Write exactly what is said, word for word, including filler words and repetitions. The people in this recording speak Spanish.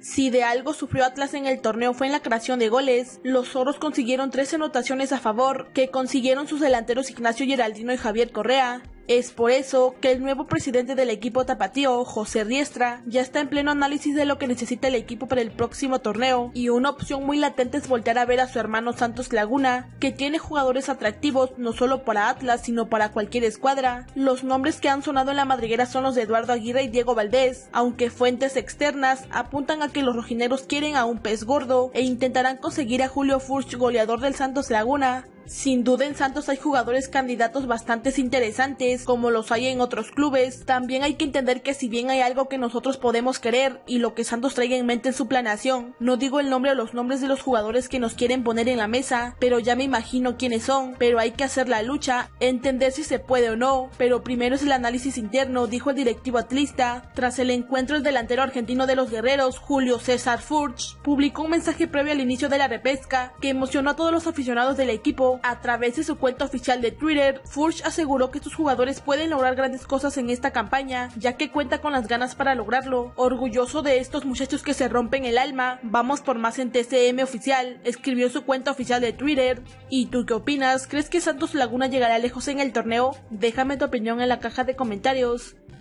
Si de algo sufrió Atlas en el torneo fue en la creación de goles, los zorros consiguieron trece anotaciones a favor, que consiguieron sus delanteros Ignacio Geraldino y Javier Correa. Es por eso que el nuevo presidente del equipo tapatío, José Riestra, ya está en pleno análisis de lo que necesita el equipo para el próximo torneo, y una opción muy latente es voltear a ver a su hermano Santos Laguna, que tiene jugadores atractivos no solo para Atlas sino para cualquier escuadra. Los nombres que han sonado en la madriguera son los de Eduardo Aguirre y Diego Valdés, aunque fuentes externas apuntan a que los rojineros quieren a un pez gordo e intentarán conseguir a Julio Furch, goleador del Santos Laguna. Sin duda en Santos hay jugadores candidatos bastante interesantes, como los hay en otros clubes. También hay que entender que si bien hay algo que nosotros podemos querer y lo que Santos traiga en mente en su planeación, no digo el nombre o los nombres de los jugadores que nos quieren poner en la mesa, pero ya me imagino quiénes son. Pero hay que hacer la lucha, entender si se puede o no, pero primero es el análisis interno, dijo el directivo atlista. Tras el encuentro, el delantero argentino de los guerreros, Julio César Furch, publicó un mensaje previo al inicio de la repesca que emocionó a todos los aficionados del equipo. A través de su cuenta oficial de Twitter, Furch aseguró que sus jugadores pueden lograr grandes cosas en esta campaña, ya que cuenta con las ganas para lograrlo. Orgulloso de estos muchachos que se rompen el alma, vamos por más en T C M oficial, escribió su cuenta oficial de Twitter. ¿Y tú qué opinas? ¿Crees que Santos Laguna llegará lejos en el torneo? Déjame tu opinión en la caja de comentarios.